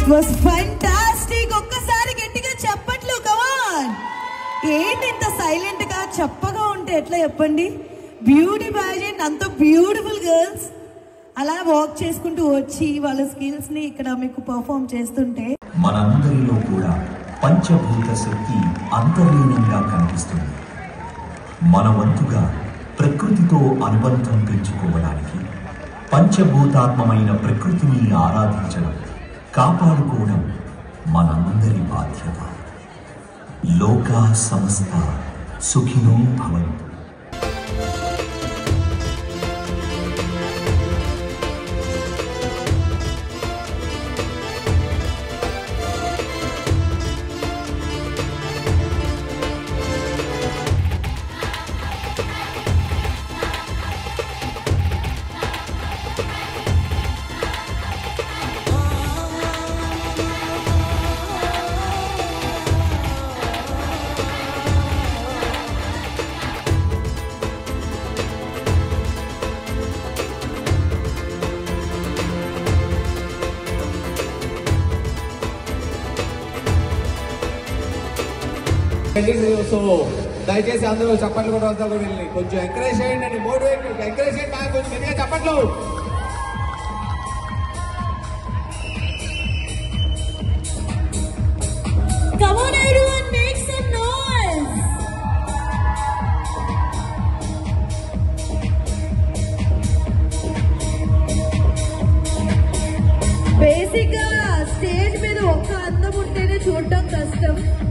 Was fantastic. ఒక్కసారి గట్టిగా చెప్పట్లు. కమాన్. ఏంటి ఇంత సైలెంట్ గా చెప్పగా ఉంటే ఎట్లా చెప్పండి? బ్యూటీ పాజెంట్, అంత బ్యూటిఫుల్ గర్ల్స్ అలా వాక్ చేసుకుంటూ వచ్చి వాళ్ళ స్కిల్స్ ని ఇక్కడ మీకు పర్ఫార్మ్ చేస్తుంటే మనందరిలో కూడా పంచభూత శక్తి అంతర్లీనంగా కనిపిస్తుంది. మన వంతుగా ప్రకృతితో అనుబంధం పెంచుకోవడానికి పంచభూతాత్మమైన ప్రకృతిని ఆరాధించడం, కాపాడుకోవడం మనందరి బాధ్యత. లోకా సమస్త సుఖినో భవంతు. సో దయచేసి అందరూ చప్పట్లు కూడా వెళ్ళి కొంచెం ఎంకరేజ్ చేయండి, మోటివేట్ ఎంకరేజ్ చేయండి. కొంచెం గట్టిగా చప్పట్లు. Come on everyone, make some noise. Basic గా స్టేజ్ మీద ఒక్క అందం ఉంటేనే చూడటం కష్టం.